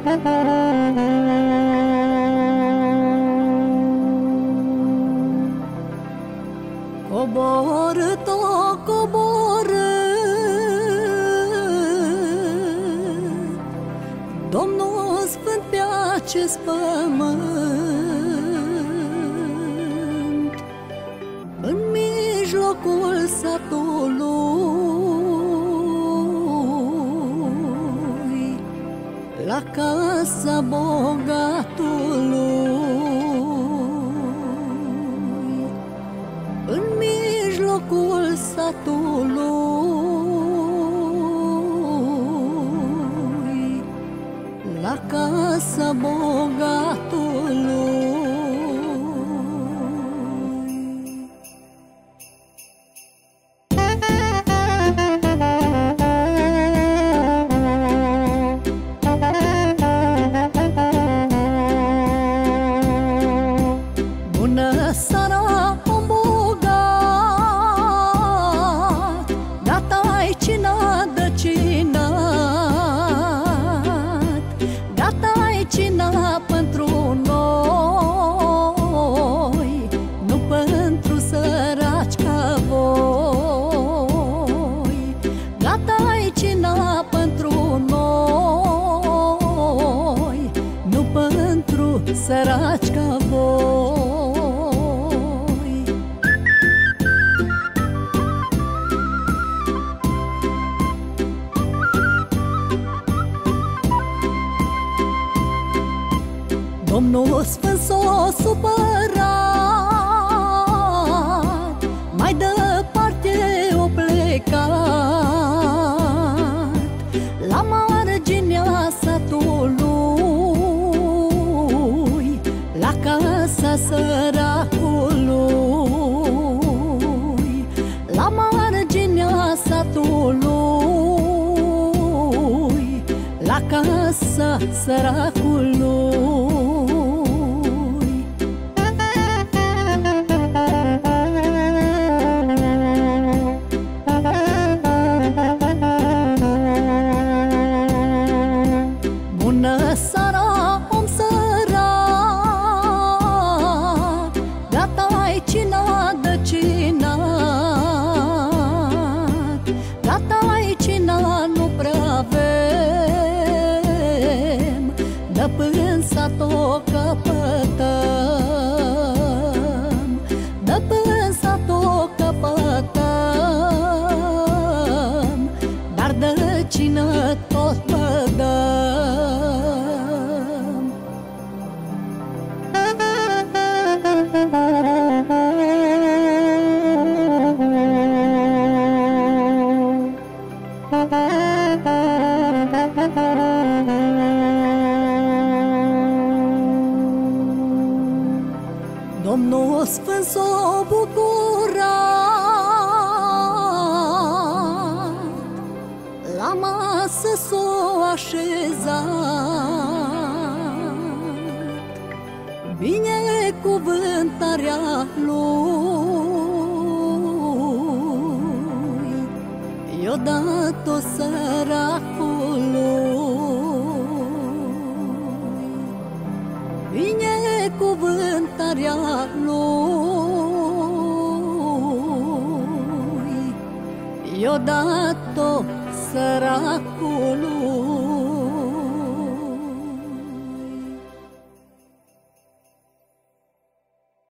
Coboră-t-o, coboră, Domnul Sfânt pe acest pământ, în mijlocul satului, la casa bogatului. În mijlocul satului, la casa bogatului. Bună seara, om bogat, gata-i cina de cinat, gata-i cina pentru noi, nu pentru săraci ca voi. Gata-i cina pentru noi, nu pentru săraci ca voi. Domnul Sfânt s-o supărat, mai departe o plecat, la marginea satului, la casa săracului, la marginea satului, la casa săracului. Bună seara, om sărac, gata-i cina de cinat, gata-i cina, nu prea avem, de până s-o căpătăm, de până s-o căpătăm, dar de cină tot vă dăm. Domnul Sfânt s-o bucura, la masă s-o așezat, binecuvântarea lui i-o dat-o săracului. Binecuvântarea lui i-o dat-o săracului.